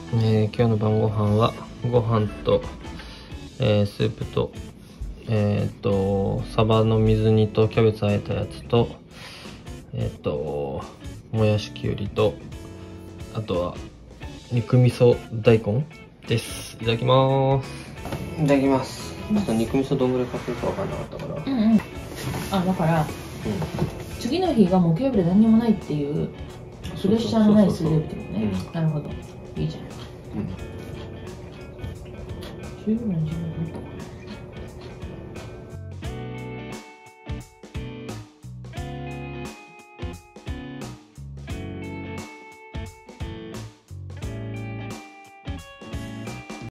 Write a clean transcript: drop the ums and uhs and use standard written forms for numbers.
今日の晩ご飯はご飯と、スープとサバの水煮とキャベツあえたやつともやしきゅうりと、あとは肉味噌大根です。いただきます。いただきます。ちょっと肉味噌どんぐらいかけるかわかんなかったから。 あ、だから、次の日が木曜日で何にもないっていう、プレッシャーのない水曜日ってことね。なるほど。いいじゃん。十分十分。